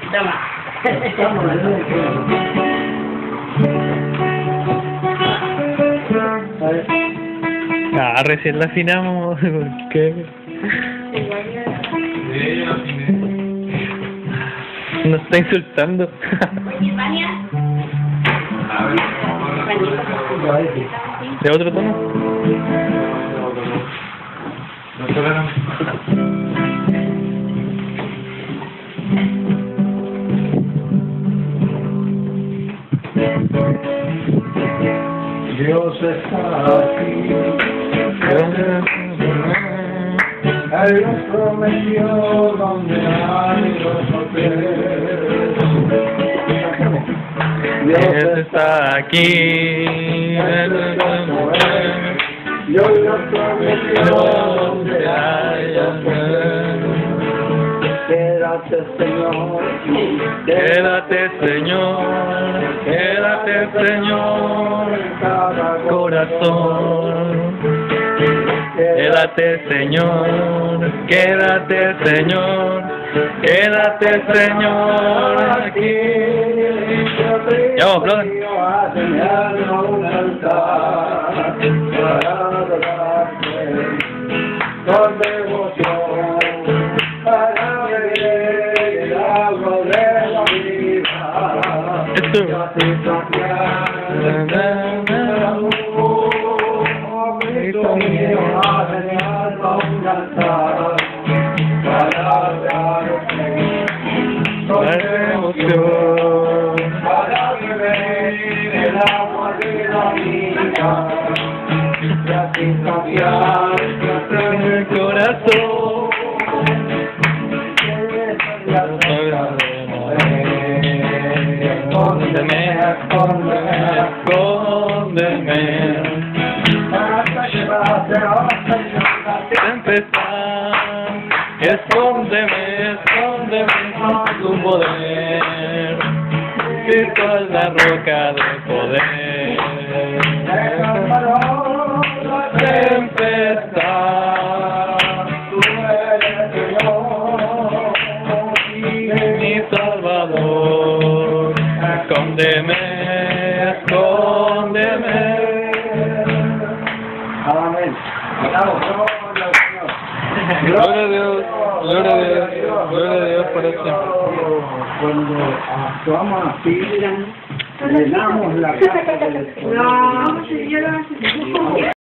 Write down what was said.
Toma. Ah, recién la afinamos. ¿Por qué? Nos está insultando. Oye, Vania. ¿De otro tono? Dios está aquí, Él nos prometió donde hay los hoteles. Dios está aquí. Dios nos prometió donde hay los hoteles. Quédate, Señor, Quédate, Señor. Quédate, Señor. en cada Corazón. Quédate, Señor. Quédate, Señor. Quédate, Señor. Aquí. Ya vamos, brother. a tener un altar para adorarte con devoción, para beber el agua de la vida. Esto. Y así saciar Cristo mío, a tener un altar para adorarte con devoción, para beber el agua de la vida y así saciar El corazón. Escóndeme, escóndeme. Empezar. Escóndeme, escóndeme con tu poder. Cristo es la roca de poder. Empezar. Tú eres Dios, Mi Salvador. Escóndeme, escóndeme. Amén. Gloria a Dios, gloria a Dios, gloria a Dios por eso. Cuando actuamos así, llenamos la casa del Espíritu. No, si yo no